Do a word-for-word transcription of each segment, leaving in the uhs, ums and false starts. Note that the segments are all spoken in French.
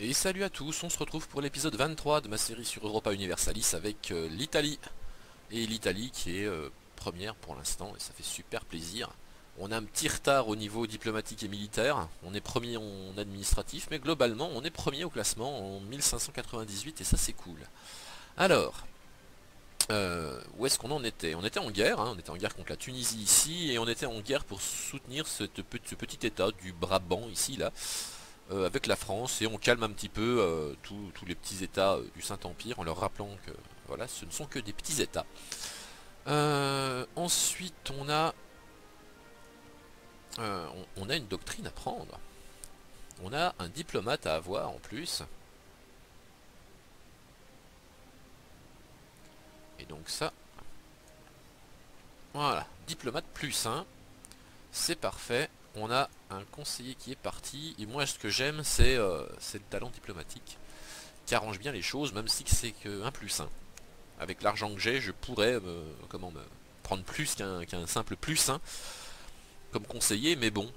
Et salut à tous, on se retrouve pour l'épisode vingt-trois de ma série sur Europa Universalis avec euh, l'Italie. Et l'Italie qui est euh, première pour l'instant et ça fait super plaisir. On a un petit retard au niveau diplomatique et militaire, on est premier en administratif, mais globalement on est premier au classement en mille cinq cent quatre-vingt-dix-huit et ça c'est cool. Alors, euh, où est-ce qu'on en était? On était en guerre, hein, on était en guerre contre la Tunisie ici, et on était en guerre pour soutenir cette, ce petit état du Brabant ici là. Euh, avec la France et on calme un petit peu euh, tous tous les petits états euh, du Saint-Empire en leur rappelant que voilà, ce ne sont que des petits états. Euh, ensuite, on a, euh, on, on a une doctrine à prendre. On a un diplomate à avoir en plus. Et donc ça, voilà, diplomate plus un, c'est parfait. On a un conseiller qui est parti. Et moi, ce que j'aime, c'est euh, le talent diplomatique qui arrange bien les choses, même si c'est que un plus un. Avec l'argent que j'ai, je pourrais me, comment, me prendre plus qu'un qu'un simple plus un comme conseiller, mais bon.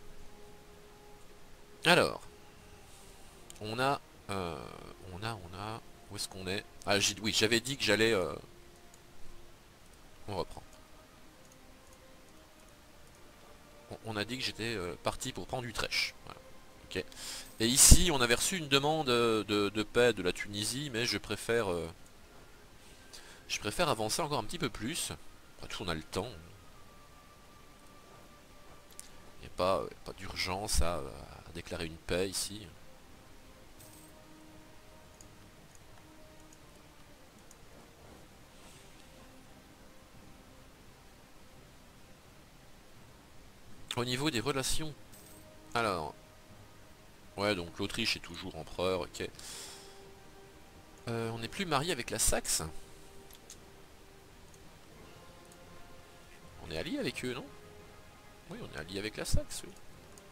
Alors, on a, euh, on a, on a, où est-ce qu'on est? Ah, oui, j'avais dit que j'allais, euh, on reprend. On, on a dit que j'étais euh, parti pour prendre Utrecht. Voilà. Ok. Et ici, on avait reçu une demande de, de paix de la Tunisie, mais je préfère, euh, je préfère avancer encore un petit peu plus. Après tout, on a le temps. Il n'y a pas, pas d'urgence à, à déclarer une paix ici. Au niveau des relations, alors, ouais, donc l'Autriche est toujours empereur, ok. Euh, on n'est plus marié avec la Saxe. On est allié avec eux, non? Oui, on est allié avec la Saxe, oui.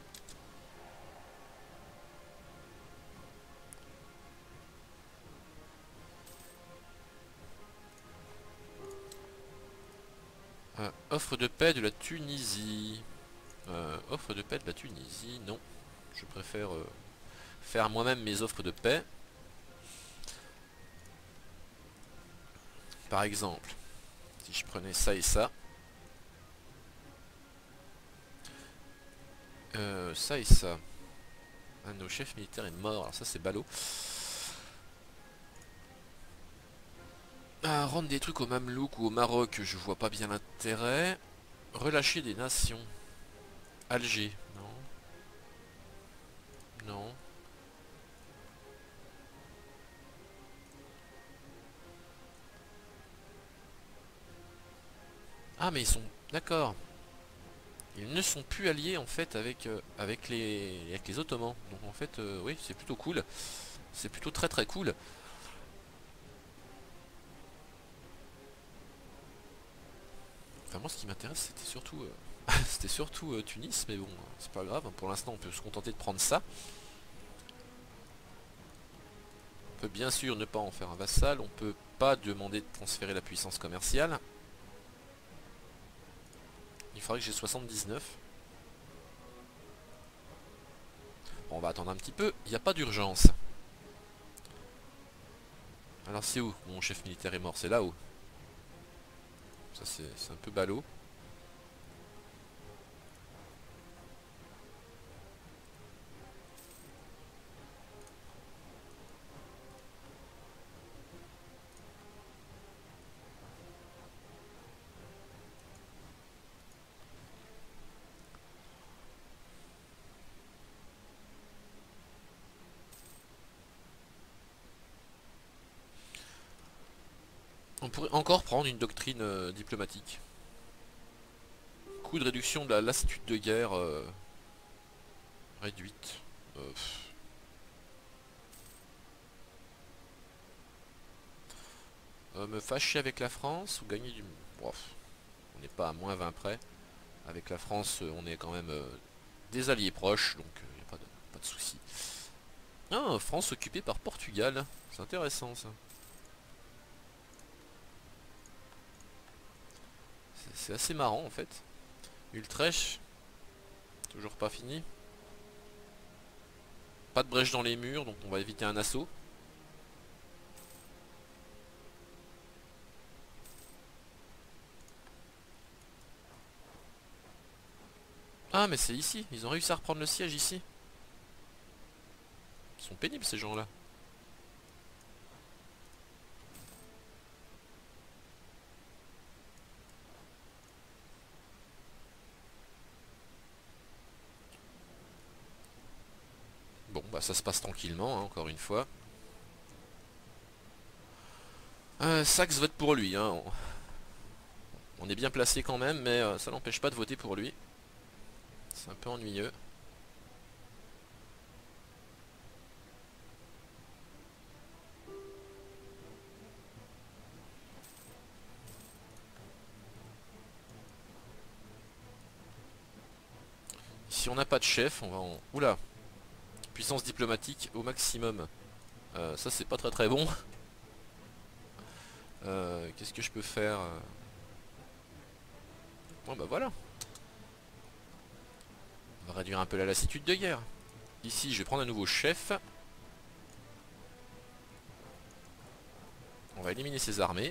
Euh, offre de paix de la Tunisie. Euh, offre de paix de la Tunisie, non. Je préfère euh, faire moi-même mes offres de paix. Par exemple, si je prenais ça et ça. Euh, ça et ça. Un de nos chefs militaires est mort, alors ça c'est ballot. Ah, rendre des trucs au Mamelouk ou au Maroc, je vois pas bien l'intérêt. Relâcher des nations. Alger, non. Non. Ah mais ils sont... D'accord. Ils ne sont plus alliés en fait avec, euh, avec, les, avec les Ottomans. Donc en fait, euh, oui, c'est plutôt cool. C'est plutôt très très cool. Enfin moi ce qui m'intéresse c'était surtout... euh, c'était surtout euh, Tunis, mais bon, c'est pas grave. Pour l'instant on peut se contenter de prendre ça. On peut bien sûr ne pas en faire un vassal. On peut pas demander de transférer la puissance commerciale. Il faudrait que j'ai soixante-dix-neuf. Bon, on va attendre un petit peu, il n'y a pas d'urgence. Alors c'est où mon chef militaire est mort? C'est là-haut. Ça c'est un peu ballot. On pourrait encore prendre une doctrine euh, diplomatique. Coût de réduction de la lassitude de guerre euh, réduite. Euh, euh, me fâcher avec la France ou gagner du... Bref, on n'est pas à moins vingt près. Avec la France, euh, on est quand même euh, des alliés proches, donc il n'y a pas de, pas de souci. Ah, France occupée par Portugal. C'est intéressant ça. C'est assez marrant en fait. Utrecht, toujours pas fini. Pas de brèche dans les murs, donc on va éviter un assaut. Ah mais c'est ici, ils ont réussi à reprendre le siège ici. Ils sont pénibles ces gens-là. Bon bah ça se passe tranquillement, hein, encore une fois. Euh, Saxe vote pour lui, hein. On est bien placé quand même, mais euh, ça n'empêche pas de voter pour lui. C'est un peu ennuyeux. Si on n'a pas de chef, on va en... Oula! Puissance diplomatique au maximum. Euh, ça c'est pas très très bon. Euh, Qu'est-ce que je peux faire? Bon bah voilà. On va réduire un peu la lassitude de guerre. Ici je vais prendre un nouveau chef. On va éliminer ses armées.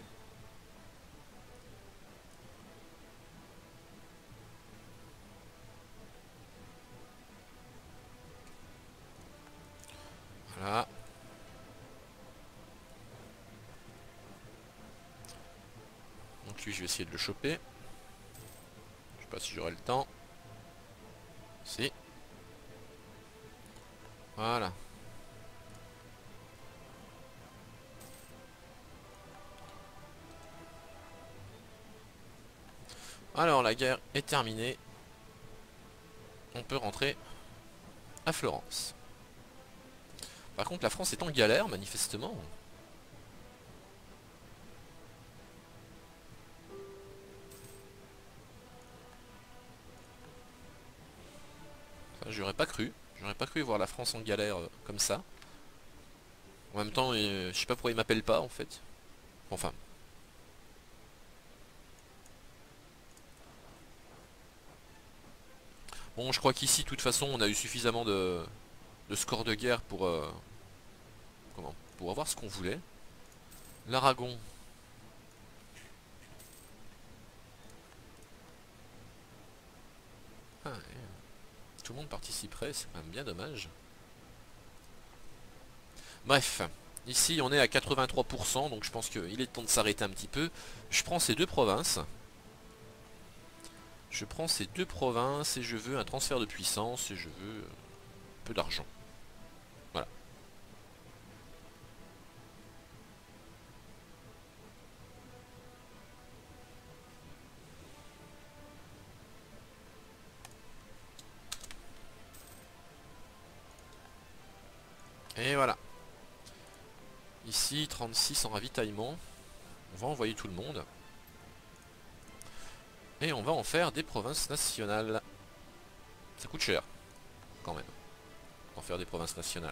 Voilà. Donc lui je vais essayer de le choper. Je sais pas si j'aurai le temps. Si. Voilà. Alors la guerre est terminée. On peut rentrer à Florence. Par contre la France est en galère manifestement. Enfin, j'aurais pas cru. J'aurais pas cru voir la France en galère euh, comme ça. En même temps, euh, je sais pas pourquoi ils m'appellent pas en fait. Enfin. Bon, je crois qu'ici, de toute façon, on a eu suffisamment de, de score de guerre pour... Euh, comment? Pour avoir ce qu'on voulait. L'Aragon. Ah, ouais. Tout le monde participerait, c'est quand même bien dommage. Bref. Ici, on est à quatre-vingt-trois pour cent, donc je pense qu'il est temps de s'arrêter un petit peu. Je prends ces deux provinces. Je prends ces deux provinces et je veux un transfert de puissance et je veux un peu d'argent. Voilà. Et voilà. Ici, trente-six en ravitaillement. On va envoyer tout le monde. Et on va en faire des provinces nationales. Ça coûte cher, quand même, en faire des provinces nationales.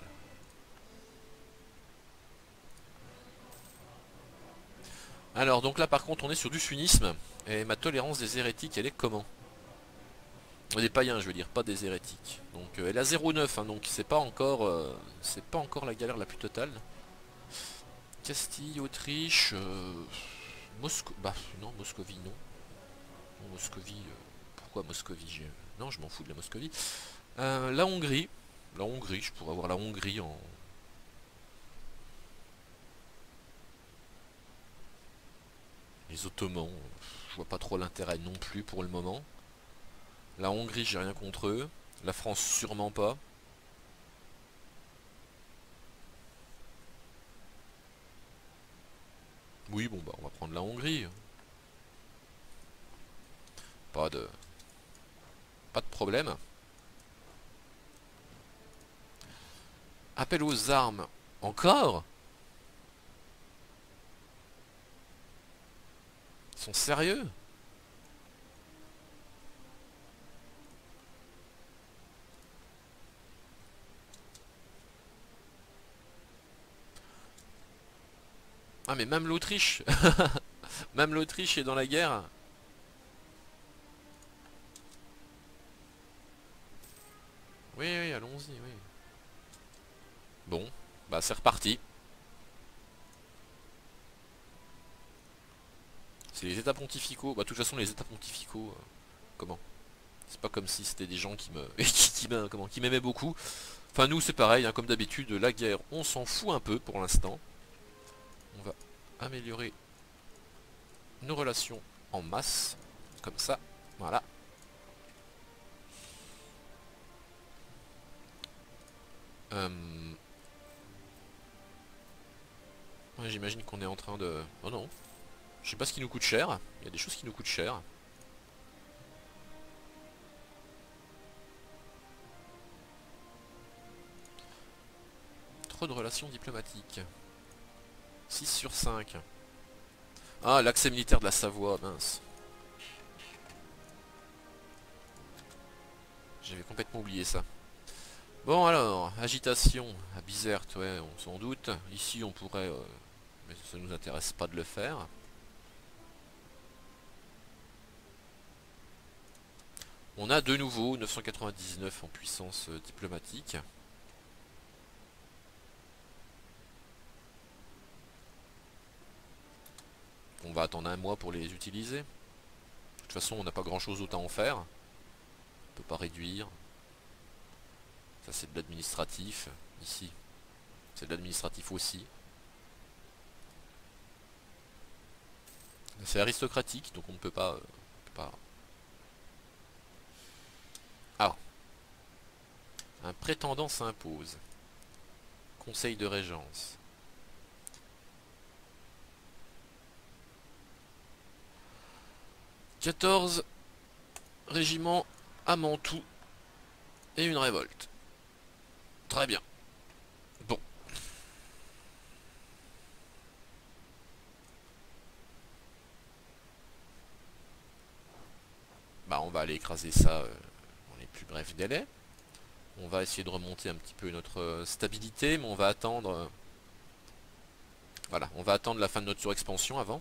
Alors, donc là, par contre, on est sur du sunnisme. Et ma tolérance des hérétiques, elle est comment? Des païens, je veux dire, pas des hérétiques. Donc, euh, elle a zéro virgule neuf, hein, donc c'est pas encore, euh, c'est pas encore la galère la plus totale. Castille, Autriche, euh, Moscou... Bah, non, Moscovie, non. Non, Moscovie, euh, pourquoi Moscovie? je... Non, je m'en fous de la Moscovie. Euh, la Hongrie. La Hongrie, je pourrais avoir la Hongrie en... Les Ottomans, je vois pas trop l'intérêt non plus pour le moment. La Hongrie, j'ai rien contre eux. La France, sûrement pas. Oui, bon, bah, on va prendre la Hongrie. Pas de... Pas de problème. Appel aux armes. Encore? Ils sont sérieux? Ah mais même l'Autriche. Même l'Autriche est dans la guerre. Oui, oui, allons-y, oui. Bah c'est reparti. C'est les états pontificaux. Bah de toute façon les états pontificaux... Euh, comment? C'est pas comme si c'était des gens qui me... qui, qui m'a- comment, qui m'aimaient beaucoup. Enfin nous c'est pareil, hein, comme d'habitude, la guerre, on s'en fout un peu pour l'instant. On va améliorer nos relations en masse. Comme ça. Voilà. Euh... Ouais, j'imagine qu'on est en train de... Oh non. Je sais pas ce qui nous coûte cher. Il y a des choses qui nous coûtent cher. Trop de relations diplomatiques. six sur cinq. Ah, l'accès militaire de la Savoie, mince. J'avais complètement oublié ça. Bon alors, agitation à Bizerte, ouais, on s'en doute. Ici on pourrait... Euh, mais ça nous intéresse pas de le faire. On a de nouveau neuf cent quatre-vingt-dix-neuf en puissance euh, diplomatique. On va attendre un mois pour les utiliser. De toute façon on n'a pas grand chose d'autre à en faire. On peut pas réduire. Ça c'est de l'administratif. Ici c'est de l'administratif aussi. C'est aristocratique donc on ne peut pas... Euh, on peut pas... Ah. Un prétendant s'impose. Conseil de régence. quatorze régiments à Mantoue et une révolte. Très bien. Bon. Bah on va aller écraser ça euh, dans les plus brefs délais. On va essayer de remonter un petit peu notre euh, stabilité, mais on va attendre... Euh, voilà, on va attendre la fin de notre surexpansion avant.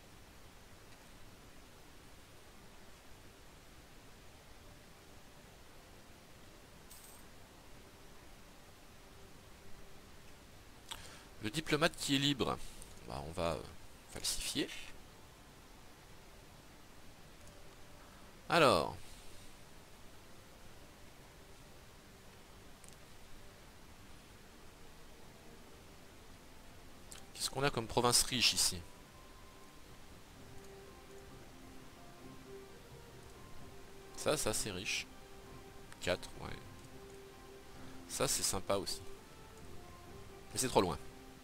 Le diplomate qui est libre, bah, on va euh, falsifier. Alors. Qu'est-ce qu'on a comme province riche ici? Ça, ça c'est riche. quatre, ouais. Ça c'est sympa aussi. Mais c'est trop loin.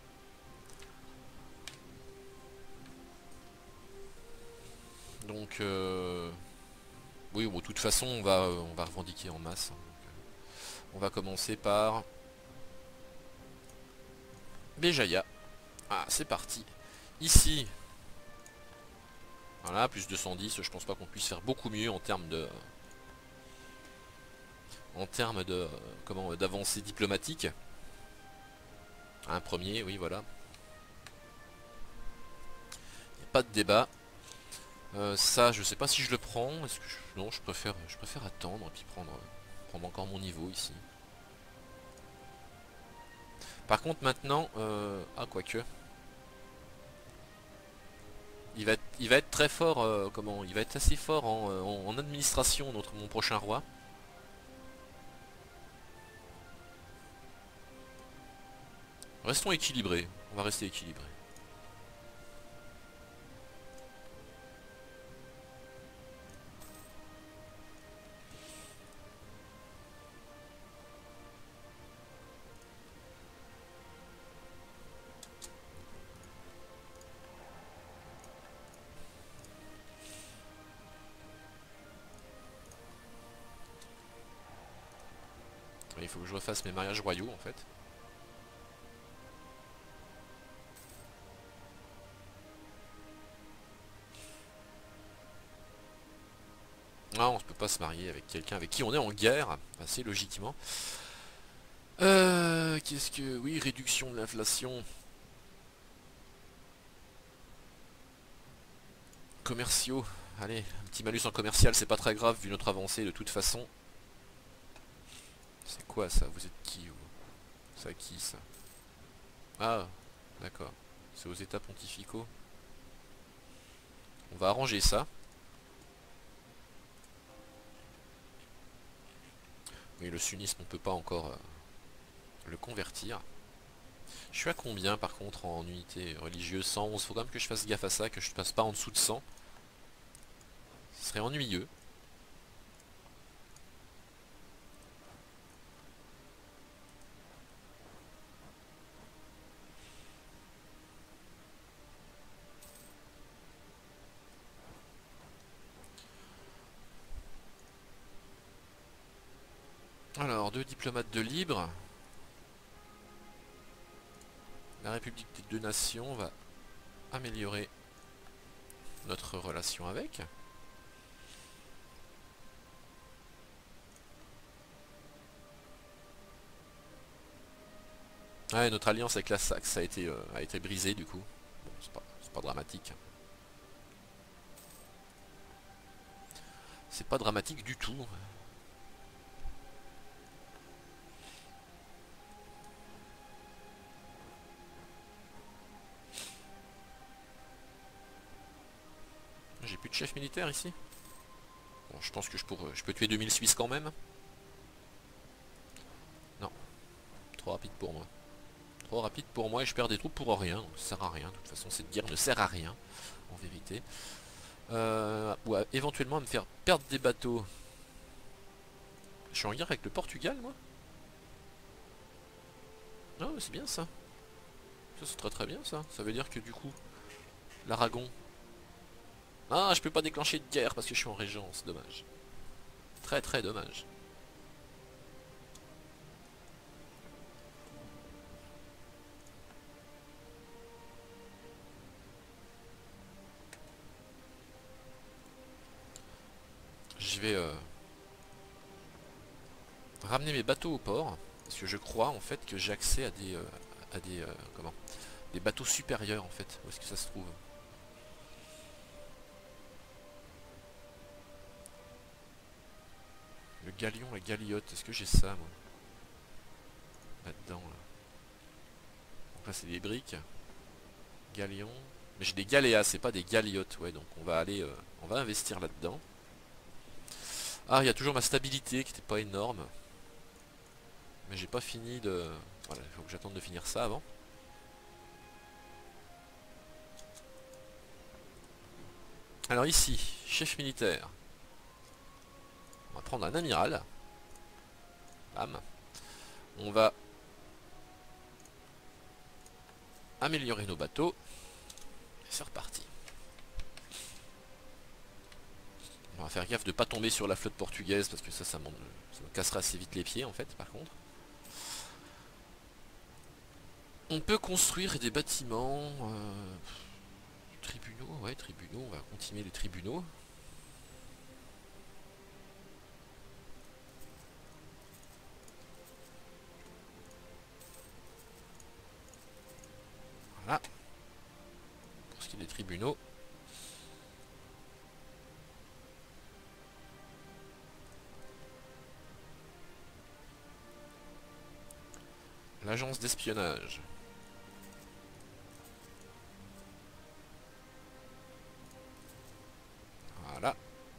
Donc, euh... oui, bon, de toute façon, on va, euh, on va revendiquer en masse. Donc, euh, on va commencer par Béjaïa. Ah, c'est parti. Ici, voilà, plus deux cent dix. Je pense pas qu'on puisse faire beaucoup mieux en termes de, en termes de, euh, comment, d'avancée diplomatique. Un premier, oui, voilà. Y a pas de débat. Euh, ça, je sais pas si je le prends. Est-ce que je... non, je préfère, je préfère attendre et puis prendre, prendre encore mon niveau ici. Par contre, maintenant, euh... ah quoique, il va, être, il va être très fort. Euh, comment, il va être assez fort en, en, en administration, notre mon prochain roi. Restons équilibrés. On va rester équilibrés. Il faut que je refasse mes mariages royaux en fait. Ah, on ne peut pas se marier avec quelqu'un avec qui on est en guerre, assez logiquement. Euh, qu'est-ce que... Oui, réduction de l'inflation. Commerciaux. Allez, un petit malus en commercial, c'est pas très grave vu notre avancée de toute façon. C'est quoi ça? Vous êtes qui vous? Ça qui ça? Ah, d'accord. C'est aux états pontificaux. On va arranger ça. Mais le sunnisme, on peut pas encore euh, le convertir. Je suis à combien par contre en unité religieuse? Cent onze. Faut quand même que je fasse gaffe à ça, que je ne passe pas en dessous de cent. Ce serait ennuyeux. Alors, deux diplomates de libre. La République des deux nations va améliorer notre relation avec. Ouais, notre alliance avec la Saxe a été, euh, a été brisée du coup. Bon, c'est pas, c'est pas dramatique. C'est pas dramatique du tout. J'ai plus de chef militaire ici. Bon, je pense que je, pourrais, je peux tuer deux mille Suisses quand même. Non, trop rapide pour moi. Trop rapide pour moi et je perds des troupes pour rien. Donc ça sert à rien. De toute façon, cette guerre ne sert à rien, en vérité. Euh, ou à, éventuellement à me faire perdre des bateaux. Je suis en guerre avec le Portugal, moi. Ah, c'est bien ça. Ça, c'est très très bien ça. Ça veut dire que du coup, l'Aragon... Ah, je peux pas déclencher de guerre parce que je suis en régence. Dommage. Très très dommage. Je vais euh, ramener mes bateaux au port. Parce que je crois en fait que j'ai accès à des... euh, à des... euh, comment des bateaux supérieurs en fait. Où est-ce que ça se trouve? Le galion, la galiote. Est-ce que j'ai ça moi? Là-dedans là. Donc là c'est des briques. Galion. Mais j'ai des galéas, c'est pas des galiotes. Ouais, donc on va aller... euh, on va investir là-dedans. Ah, il y a toujours ma stabilité qui n'était pas énorme. Mais j'ai pas fini de... Voilà, il faut que j'attende de finir ça avant. Alors ici, chef militaire. On va prendre un amiral. Bam. On va améliorer nos bateaux. Et c'est reparti. On va faire gaffe de ne pas tomber sur la flotte portugaise parce que ça, ça, ça me cassera assez vite les pieds en fait, par contre. On peut construire des bâtiments... Euh, tribunaux, ouais, tribunaux, on va continuer les tribunaux. Voilà. Pour ce qui est des tribunaux. L'agence d'espionnage. Voilà.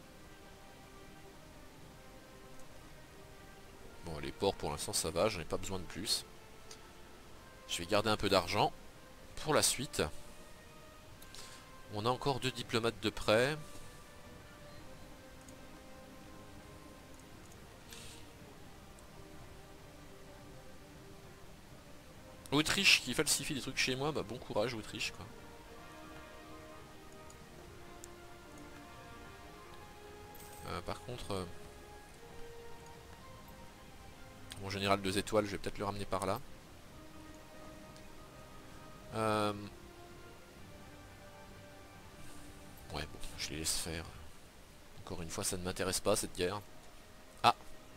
Bon, les ports pour l'instant ça va, j'en ai pas besoin de plus. Je vais garder un peu d'argent pour la suite. On a encore deux diplomates de prêt. Autriche qui falsifie des trucs chez moi, bah bon courage Autriche quoi. Euh, par contre, euh, mon général deux étoiles, je vais peut-être le ramener par là. Euh... Ouais bon, je les laisse faire. Encore une fois, ça ne m'intéresse pas cette guerre. Ah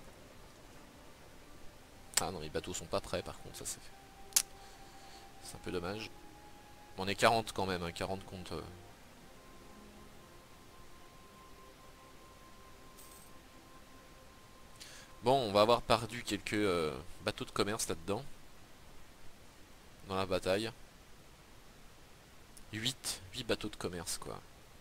Ah non, les bateaux sont pas prêts par contre, ça c'est... C'est un peu dommage. On est quarante quand même, hein, quarante contre... Euh... Bon, on va avoir perdu quelques euh, bateaux de commerce là-dedans. dans la bataille. huit, huit bateaux de commerce quoi.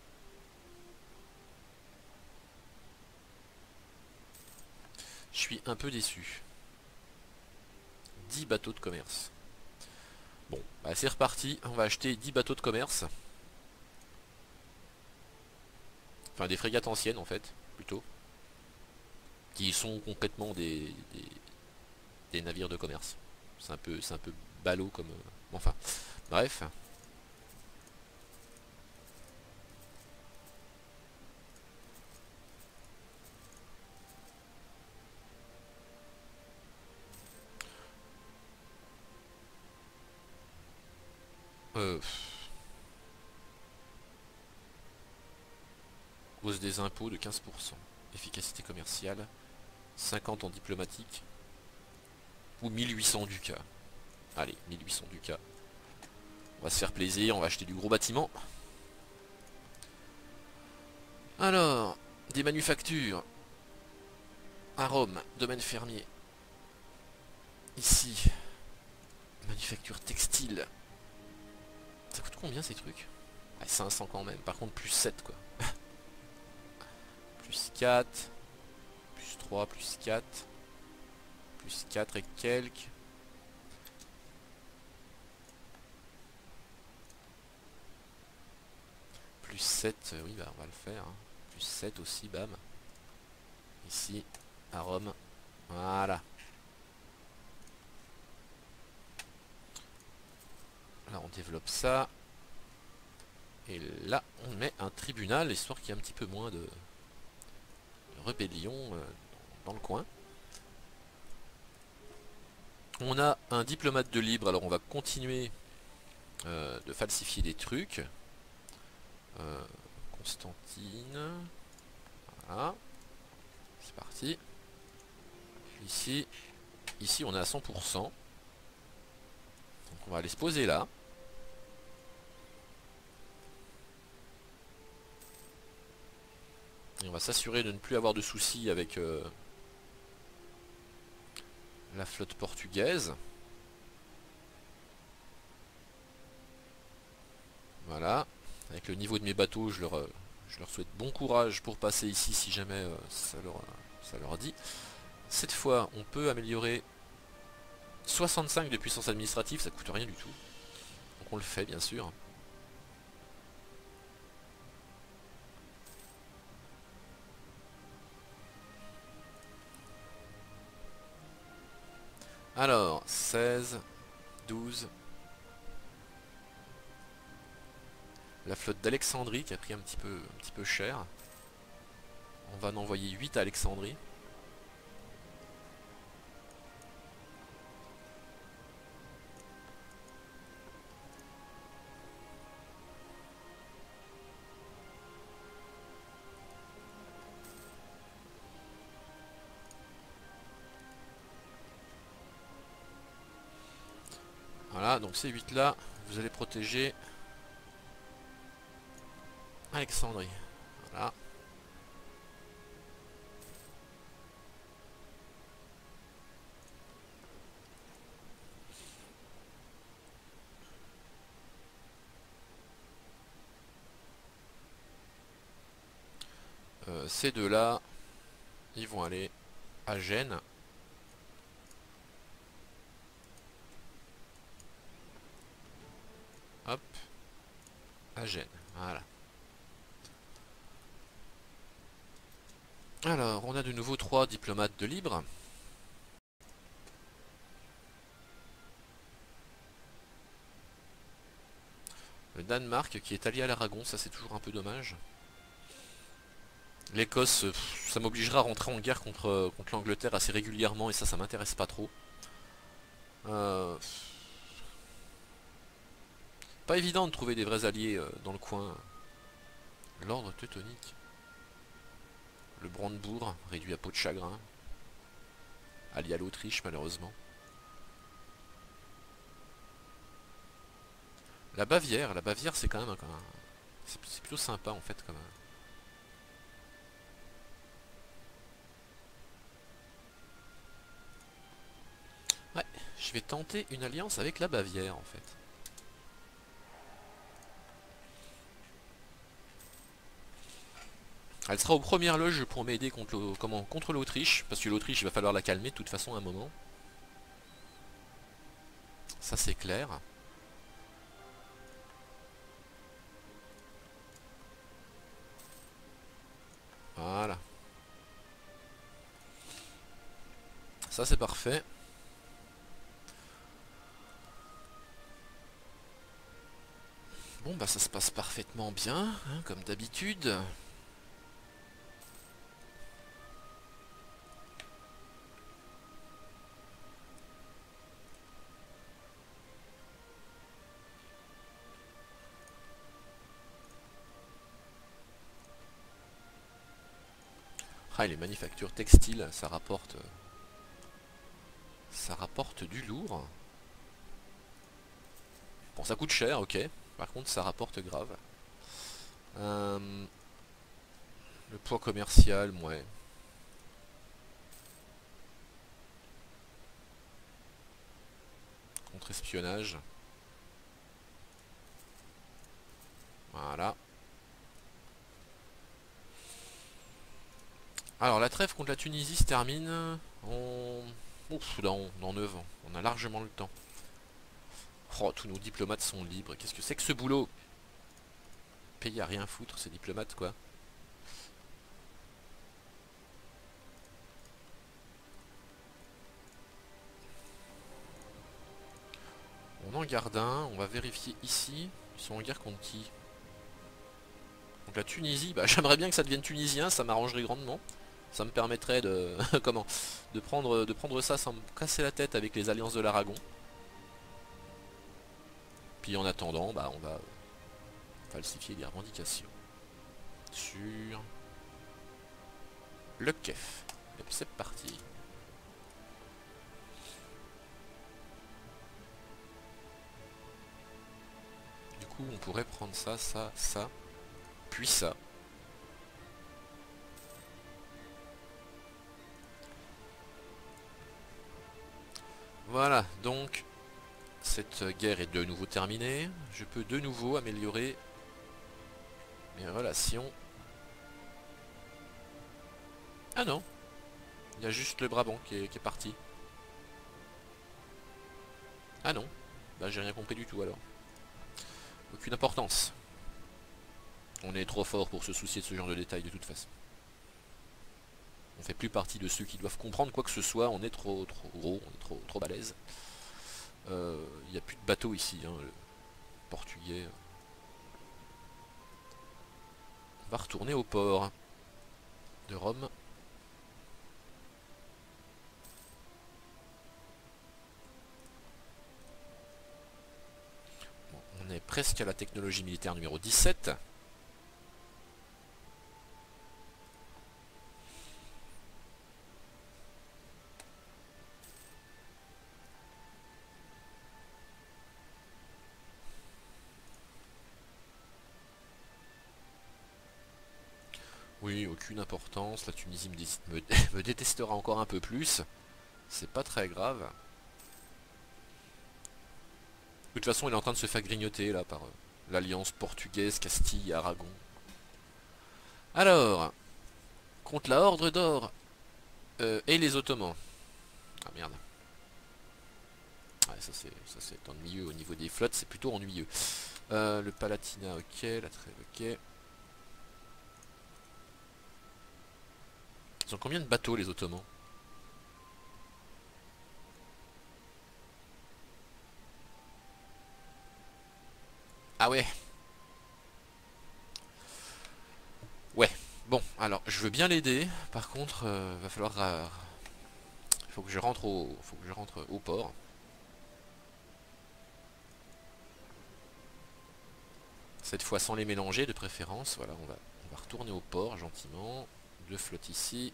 Je suis un peu déçu. dix bateaux de commerce. Bon, bah c'est reparti, on va acheter dix bateaux de commerce. Enfin des frégates anciennes en fait, plutôt. Qui sont complètement des, des, des navires de commerce. C'est un peu, c'est un peu ballot comme... Euh, enfin, bref. Euh, hausse des impôts de quinze pour cent. Efficacité commerciale. cinquante en diplomatique. Ou mille huit cents ducats. Allez, mille huit cents ducats. On va se faire plaisir, on va acheter du gros bâtiment. Alors, des manufactures. À Rome, domaine fermier. Ici, manufacture textile. Ça coûte combien ces trucs? ah, cinq cents quand même, par contre plus sept quoi. Plus quatre, plus trois, plus quatre, plus quatre et quelques. Plus sept, oui bah on va le faire. Hein. Plus sept aussi, bam. Ici, à Rome. Voilà. Là on développe ça. Et là on met un tribunal, histoire qu'il y ait un petit peu moins de rébellion euh, dans le coin. On a un diplomate de libre, alors on va continuer euh, de falsifier des trucs. Euh, Constantine. Voilà. C'est parti. Ici. Ici on est à cent pour cent. Donc on va aller se poser là. Et on va s'assurer de ne plus avoir de soucis avec euh, la flotte portugaise. Voilà. Avec le niveau de mes bateaux, je leur, euh, je leur souhaite bon courage pour passer ici si jamais euh, ça, leur, ça leur dit. Cette fois, on peut améliorer soixante-cinq de puissance administrative, ça coûte rien du tout. Donc on le fait bien sûr. Alors, seize, douze. La flotte d'Alexandrie qui a pris un petit peu, un petit peu cher. On va en envoyer huit à Alexandrie. Voilà, donc ces huit là, vous allez protéger Alexandrie. Voilà. Euh, ces deux là, ils vont aller à Gênes. Hop, à Gênes, voilà. Alors, on a de nouveau trois diplomates de libre. Le Danemark qui est allié à l'Aragon, ça c'est toujours un peu dommage. L'Écosse, ça m'obligera à rentrer en guerre contre, contre l'Angleterre assez régulièrement et ça, ça m'intéresse pas trop. Euh... Pas évident de trouver des vrais alliés euh, dans le coin. L'ordre teutonique. Le Brandebourg, réduit à peau de chagrin. Allié à l'Autriche, malheureusement. La Bavière, la Bavière c'est quand même un... un c'est plutôt sympa en fait comme... Ouais, Je vais tenter une alliance avec la Bavière en fait. Elle sera aux premières loges pour m'aider contre le, comment, contre l'Autriche. Parce que l'Autriche, il va falloir la calmer de toute façon à un moment. Ça c'est clair. Voilà. Ça c'est parfait. Bon bah ça se passe parfaitement bien, hein, comme d'habitude. Ah, les manufactures textiles, ça rapporte... Ça rapporte du lourd. Bon, ça coûte cher, ok. Par contre, ça rapporte grave. Euh, le poids commercial, ouais. Contre-espionnage. Voilà. Alors, la trêve contre la Tunisie se termine en... Ouf, dans, dans neuf ans. On a largement le temps. Oh, tous nos diplomates sont libres. Qu'est-ce que c'est que ce boulot? Pays à rien foutre, ces diplomates, quoi. On en garde un. On va vérifier ici. Ils sont en guerre contre qui? Donc la Tunisie, bah j'aimerais bien que ça devienne tunisien, ça m'arrangerait grandement. Ça me permettrait de comment de prendre de prendre ça sans me casser la tête avec les alliances de l'Aragon. Puis en attendant, bah on va falsifier les revendications sur le Kef. Et puis c'est parti. Du coup, on pourrait prendre ça, ça, ça, puis ça. Voilà, donc cette guerre est de nouveau terminée. Je peux de nouveau améliorer mes relations. Ah non, il y a juste le Brabant qui est, qui est parti. Ah non, bah j'ai rien compris du tout alors. Aucune importance. On est trop fort pour se soucier de ce genre de détails de toute façon. On fait plus partie de ceux qui doivent comprendre quoi que ce soit, on est trop trop gros, on est trop, trop balèze. Il euh, n'y a plus de bateau ici, hein, le portugais. On va retourner au port de Rome. Bon, on est presque à la technologie militaire numéro dix-sept. Oui, aucune importance. La Tunisie me, me, me détestera encore un peu plus. C'est pas très grave. De toute façon, il est en train de se faire grignoter là par euh, l'alliance portugaise, Castille, Aragon. Alors, contre la Horde d'Or euh, et les Ottomans. Ah merde. Ouais, ça c'est ennuyeux au niveau des flottes, c'est plutôt ennuyeux. Euh, le Palatinat, ok, la trêve, ok. Ils ont combien de bateaux les Ottomans? Ah ouais. Ouais. Bon, alors je veux bien l'aider. Par contre, euh, va falloir. Euh, faut que je rentre au. Faut que je rentre au port. Cette fois sans les mélanger de préférence. Voilà, on va, on va retourner au port gentiment. Deux flottes ici.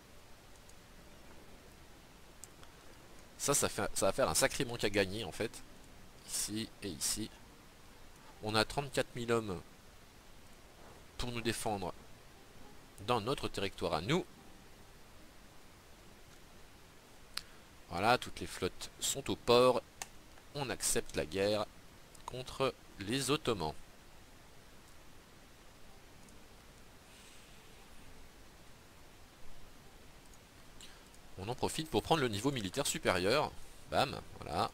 Ça, ça, fait, ça va faire un sacré manque à gagner en fait. Ici et ici. On a trente-quatre mille hommes pour nous défendre dans notre territoire à nous. Voilà, toutes les flottes sont au port. on accepte la guerre contre les Ottomans. On en profite pour prendre le niveau militaire supérieur. Bam, voilà.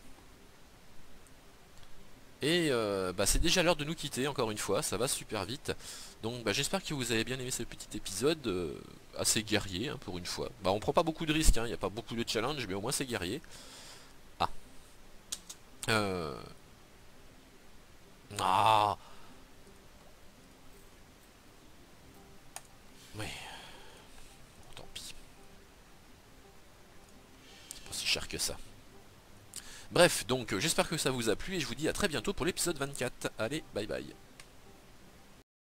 Et euh, bah, c'est déjà l'heure de nous quitter, encore une fois, ça va super vite. Donc bah, j'espère que vous avez bien aimé ce petit épisode, euh, assez guerrier hein, pour une fois. Bah on prend pas beaucoup de risques, il hein, n'y a pas beaucoup de challenge, mais au moins c'est guerrier. Ah. Euh... Ah. Oui. Tant pis. C'est pas si cher que ça. Bref, donc j'espère que ça vous a plu et je vous dis à très bientôt pour l'épisode vingt-quatre. Allez, bye bye.